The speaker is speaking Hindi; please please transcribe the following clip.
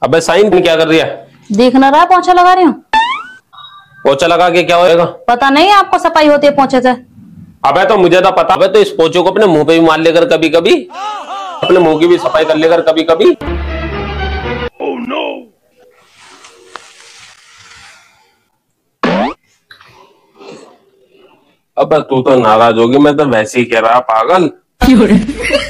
अबे साइन क्या कर रही है? देख ना रहा है, पोछा लगा रही हूँ। पोछा लगा के क्या होएगा? पता नहीं आपको सफाई होती है पोछे से? अबे तो मुझे तो पता। अबे तो इस पोछे को अपने मुंह पे भी मार लेकर कभी कभी, अपने मुंह की भी सफाई कर लेकर कभी कभी। Oh no. अबे तू तो नाराज होगी, मैं तो वैसे ही कह रहा पागल।